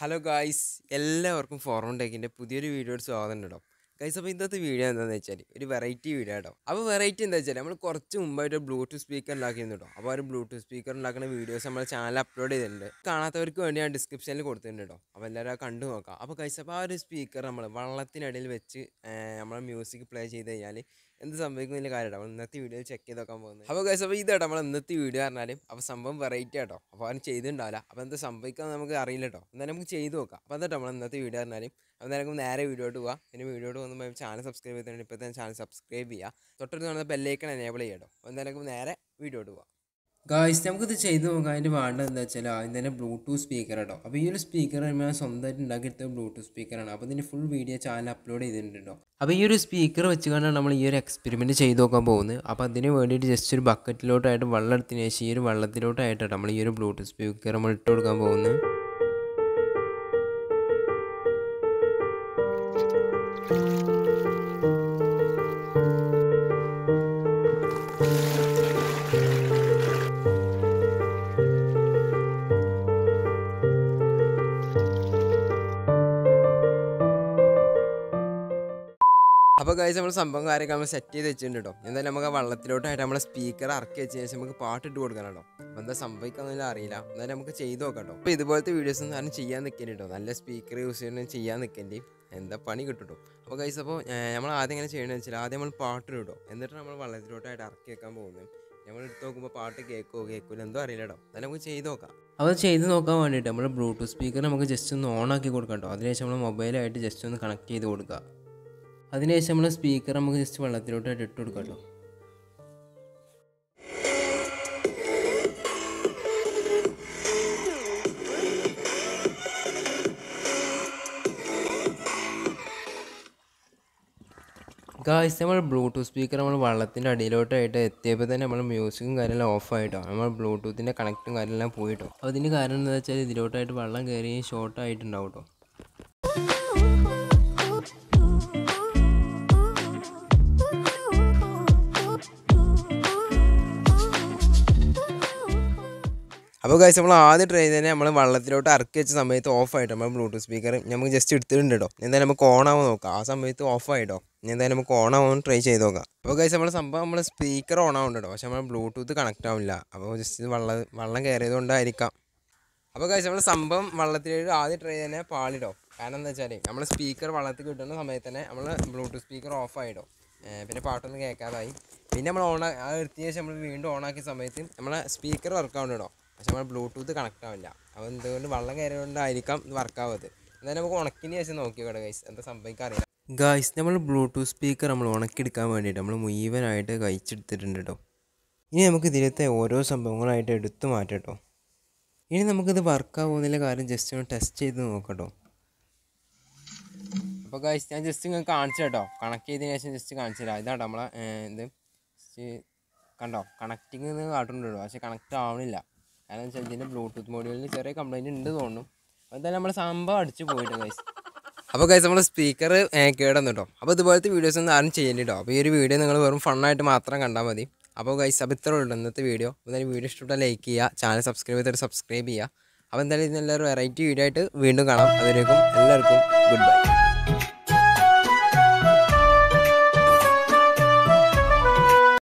Hello guys, എല്ലാവർക്കും ഫോർമൺ ടെക്കിൻ്റെ പുതിയൊരു വീഡിയോയുടെ സ്വാഗതം കേട്ടോ. ഗൈസ്, അപ്പോൾ ഇന്നത്തെ വീഡിയോ എന്താണെന്ന് വെച്ചാൽ ഒരു വെറൈറ്റി വീഡിയോ കേട്ടോ. അപ്പോൾ വെറൈറ്റി എന്താ വെച്ചാൽ നമ്മൾ കുറച്ച് മുമ്പായിട്ട് ബ്ലൂടൂത്ത് സ്പീക്കർ ഉണ്ടാക്കിയിരുന്നു കേട്ടോ. അപ്പോൾ ഒരു ബ്ലൂടൂത്ത് സ്പീക്കർ ഉണ്ടാക്കുന്ന വീഡിയോസ് നമ്മുടെ ചാനൽ അപ്ലോഡ് ചെയ്തിട്ടുണ്ട്. കാണാത്തവർക്ക് വേണ്ടി ഞാൻ ഡിസ്ക്രിപ്ഷനിൽ കൊടുത്തിട്ടുണ്ട് കേട്ടോ. അപ്പോൾ എല്ലാവരും കണ്ടു നോക്കാം. അപ്പോൾ ഗൈസ്, അപ്പോൾ ആ ഒരു സ്പീക്കർ നമ്മൾ വള്ളത്തിനിടയിൽ വെച്ച് നമ്മളെ മ്യൂസിക് പ്ലേ ചെയ്ത് കഴിഞ്ഞാൽ എന്ത് സംഭവിക്കുന്നതിൻ്റെ കാര്യമാട്ടോ നമ്മൾ ഇന്നത്തെ വീഡിയോ ചെക്ക് ചെയ്ത് നോക്കാൻ പോകുന്നത്. അപ്പോൾ ഗൈസ്, അപ്പോൾ ഇതാട്ടോ നമ്മൾ ഇന്നത്തെ വീഡിയോ പറഞ്ഞാലും അപ്പോൾ സംഭവം വെറൈറ്റി ആട്ടോ. അപ്പോൾ അവൻ ചെയ്തിട്ടുണ്ടാവില്ല. അപ്പോൾ എന്താ സംഭവിക്കാമെന്ന് നമുക്ക് അറിയില്ല കേട്ടോ. എന്നാലും നമുക്ക് ചെയ്ത് നോക്കാം. അപ്പോൾ എന്താ നമ്മൾ ഇന്നത്തെ വീഡിയോ പറഞ്ഞാലും അപ്പോൾ നമുക്ക് നേരെ വീഡിയോട്ട് പോകാം. പിന്നെ വീഡിയോട്ട് പോകുമ്പോൾ ചാനൽ സബ്സ്ക്രൈബ് ചെയ്തിട്ടുണ്ട്. ഇപ്പോൾ തന്നെ ചാനൽ സബ്സ്ക്രൈബ് ചെയ്യുക. തൊട്ടടുത്ത് കാണുന്ന ബെല്ലൈക്കൺ എനേബിൾ ചെയ്യാം കേട്ടോ. അപ്പോൾ എന്തായാലും നേരെ വീഡിയോട്ട് പോകാം. ഗായ്സ്, നമുക്കിത് ചെയ്ത് നോക്കാം. അതിൻ്റെ വേണ്ടത് എന്താ വെച്ചാൽ ആദ്യം തന്നെ ബ്ലൂടൂത്ത് സ്പീക്കർ കേട്ടോ. അപ്പോൾ ഈ ഒരു സ്പീക്കർ ഞാൻ സ്വന്തമായിട്ട് ഉണ്ടാക്കിയെടുത്ത ബ്ലൂടൂത്ത് സ്പീക്കറാണ്. അപ്പോൾ ഇതിൻ്റെ ഫുൾ വീഡിയോ ചാനൽ അപ്ലോഡ് ചെയ്തിട്ടുണ്ടോ. അപ്പോൾ ഈ ഒരു സ്പീക്കർ വെച്ചുകൊണ്ടാണ് നമ്മൾ ഈ ഒരു എക്സ്പെരിമെൻറ്റ് ചെയ്ത് നോക്കാൻ പോകുന്നത്. അപ്പോൾ അതിന് വേണ്ടിയിട്ട് ജസ്റ്റ് ഒരു ബക്കറ്റിലോട്ടായിട്ട് വെള്ളം എടുത്തതിന് ശേഷം ഈ ഒരു വെള്ളത്തിലോട്ടായിട്ടാണ് നമ്മൾ ഈ ഒരു ബ്ലൂടൂത്ത് സ്പീക്കർ നമ്മൾ ഇട്ട് കൊടുക്കാൻ പോകുന്നത്. അപ്പോൾ ഗൈസ്, നമ്മൾ സംഭവം കാര്യമൊക്കെ നമ്മൾ സെറ്റ് ചെയ്ത് വെച്ചിട്ടുണ്ട് കേട്ടോ. എന്തായാലും നമുക്ക് ആ വെള്ളത്തിലോട്ടായിട്ട് നമ്മളെ സ്പീക്കർ ഇറക്കി വെച്ചതിന് ശേഷം നമുക്ക് പാട്ടിട്ട് കൊടുക്കണം കേട്ടോ. അപ്പോൾ എന്താ സംഭവിക്കാമെന്നില്ല അറിയില്ല. എന്തായാലും നമുക്ക് ചെയ്ത് നോക്കാം കേട്ടോ. അപ്പോൾ ഇതുപോലത്തെ വീഡിയോസ് ഒന്നും ആരും ചെയ്യാൻ നിൽക്കേണ്ടി കേട്ടോ. നല്ല സ്പീക്കർ യൂസ് ചെയ്യണം ചെയ്യാൻ നിൽക്കേണ്ടി എന്താ പണി കിട്ടും കേട്ടോ. അപ്പോൾ ഗൈസ്, അപ്പോൾ നമ്മൾ ആദ്യം എങ്ങനെ ചെയ്യണമെന്ന് വെച്ചാൽ ആദ്യം നമ്മൾ പാട്ടിടും കേട്ടോ. എന്നിട്ട് നമ്മൾ വെള്ളത്തിലോട്ടായിട്ട് ഇറക്കി വെക്കാൻ പോകുന്നത്. നമ്മൾ എടുത്ത് നോക്കുമ്പോൾ പാട്ട് കേൾക്കില്ല എന്തോ അറിയില്ല കേട്ടോ. എന്നാലും നമുക്ക് ചെയ്ത് നോക്കാം. അപ്പോൾ ചെയ്ത് നോക്കാൻ വേണ്ടിയിട്ട് നമ്മൾ ബ്ലൂടൂത്ത് സ്പീക്കർ നമുക്ക് ജസ്റ്റ് ഒന്ന് ഓൺ ആക്കി കൊടുക്കാം കേട്ടോ. അതിനുശേഷം നമ്മൾ മൊബൈലായിട്ട് ജസ്റ്റ് ഒന്ന് കണക്ട് ചെയ്ത് കൊടുക്കുക. അതിനുശേഷം നമ്മൾ സ്പീക്കർ നമുക്ക് ജസ്റ്റ് വെള്ളത്തിലോട്ടായിട്ട് ഇട്ട് കൊടുക്കാം കേട്ടോ. ഗായ്സ്, നമ്മൾ ബ്ലൂടൂത്ത് സ്പീക്കർ നമ്മൾ വെള്ളത്തിൻ്റെ അടിയിലോട്ടായിട്ട് എത്തിയപ്പോൾ തന്നെ നമ്മൾ മ്യൂസിക്കും കാര്യമെല്ലാം ഓഫായിട്ടോ. നമ്മൾ ബ്ലൂടൂത്തിൻ്റെ കണക്റ്റും കാര്യമെല്ലാം പോയിട്ടോ. അപ്പോൾ അതിന് കാരണം എന്താ വെച്ചാൽ ഇതിലോട്ടായിട്ട് വെള്ളം കയറി ഷോർട്ടായിട്ടുണ്ടാവും കേട്ടോ. അപ്പോൾ ഗൈസ്, നമ്മൾ ആദ്യം ട്രൈ ചെയ്ത് തന്നെ നമ്മൾ വെള്ളത്തിലോട്ട് ഇറക്കി വെച്ച സമയത്ത് ഓഫായിട്ടോ. നമ്മൾ ബ്ലൂടൂത്ത് സ്പീക്കർ നമുക്ക് ജസ്റ്റ് എടുത്തിട്ടുണ്ട് കേട്ടോ. എന്തായാലും നമുക്ക് ഓണാവാൻ നോക്കാം. ആ സമയത്ത് ഓഫായിട്ടോ. എന്തായാലും നമുക്ക് ഓണാവാൻ ട്രൈ ചെയ്ത് നോക്കാം. അപ്പോൾ ഗൈസ്, നമ്മൾ സംഭവം നമ്മൾ സ്പീക്കർ ഓണാവുന്നുണ്ട് കേട്ടോ. പക്ഷേ നമ്മൾ ബ്ലൂടൂത്ത് കണക്റ്റ് ആവില്ല. അപ്പോൾ ജസ്റ്റ് വെള്ളം കയറിയത് കൊണ്ടായിരിക്കാം. അപ്പോൾ ഗൈസ്, നമ്മൾ സംഭവം വെള്ളത്തിലേക്ക് ആദ്യം ട്രൈ ചെയ്ത് തന്നെ പാളിട്ടോ. കാരണം എന്താ വെച്ചാൽ നമ്മൾ സ്പീക്കർ വെള്ളത്തിൽ കിട്ടുന്ന സമയത്ത് തന്നെ നമ്മൾ ബ്ലൂടൂത്ത് സ്പീക്കർ ഓഫായിട്ടോ. പിന്നെ പാട്ടൊന്നും കേൾക്കാതായി. പിന്നെ നമ്മൾ എടുത്തിയ ശേഷം നമ്മൾ വീണ്ടും ഓണാക്കിയ സമയത്ത് നമ്മളെ സ്പീക്കർ വർക്കാവുന്നുണ്ട് കേട്ടോ. പക്ഷെ നമ്മൾ ബ്ലൂടൂത്ത് കണക്റ്റ് ആവില്ല. അപ്പോൾ എന്തുകൊണ്ട് വെള്ളം കയറിയതുകൊണ്ടായിരിക്കാം ഇത് വർക്കാവത്. എന്തായാലും നമുക്ക് ഉണക്കിന് ശേഷം നോക്കിയോട്ടെ ഗൈസ്, എന്താ സംഭവിക്കാൻ അറിയില്ല. ഗൈസ്, നമ്മൾ ബ്ലൂടൂത്ത് സ്പീക്കർ നമ്മൾ ഉണക്കിയെടുക്കാൻ വേണ്ടിയിട്ട് നമ്മൾ മുഴുവനായിട്ട് കഴിച്ചെടുത്തിട്ടുണ്ട് കേട്ടോ. ഇനി നമുക്ക് ഇതിലത്തെ ഓരോ സംഭവങ്ങളായിട്ട് എടുത്തു മാറ്റാം കേട്ടോ. ഇനി നമുക്കിത് വർക്കാവുന്നില്ല കാര്യം ജസ്റ്റ് ഒന്ന് ടെസ്റ്റ് ചെയ്ത് നോക്കാം കേട്ടോ. അപ്പോൾ ഗൈസ്, ഞാൻ ജസ്റ്റ് ഇങ്ങനെ കാണിച്ചു കേട്ടോ. കണക്ട് ചെയ്തതിന് ശേഷം ജസ്റ്റ് കാണിച്ചു തരാം. ഇതാട്ടോ നമ്മളെ ഇത് കണ്ടോ, കണക്റ്റിങ് എന്ന് കാട്ടുന്നുണ്ടോ. പക്ഷേ കണക്റ്റ് ആവണില്ല. കാരണം വെച്ചാൽ ഇതിൻ്റെ ബ്ലൂടൂത്ത് മോഡ്യൂളിൽ ചെറിയ കംപ്ലയിൻറ്റ് ഉണ്ട് തോന്നുന്നു. എന്തായാലും നമ്മൾ സംഭവം അടിച്ച് പോയിട്ട് ഗൈസ്. അപ്പോൾ ഗൈസ്, നമ്മൾ സ്പീക്കർ കേടന്നു കേട്ടോ. അപ്പോൾ ഇതുപോലത്തെ വീഡിയോസ് ഒന്നും ആരും ചെയ്യേണ്ടി കേട്ടോ. അപ്പോൾ ഈ ഒരു വീഡിയോ നിങ്ങൾ വെറും ഫണ്ണായിട്ട് മാത്രം കണ്ടാൽ മതി. അപ്പോൾ ഗൈസ്, അപ്പോൾ ഇത്രേ ഉള്ളൂ ഇന്നത്തെ വീഡിയോ. എന്തായാലും വീഡിയോ ഇഷ്ടപ്പെട്ടാൽ ലൈക്ക് ചെയ്യുക, ചാനൽ സബ്സ്ക്രൈബ് ചെയ്തിട്ട് സബ്സ്ക്രൈബ് ചെയ്യുക. അപ്പോൾ എന്തായാലും ഇതിനെല്ലാവരും വെറൈറ്റി വീഡിയോ ആയിട്ട് വീണ്ടും കാണാം. അതുവരേക്കും എല്ലാവർക്കും ഗുഡ് ബൈ.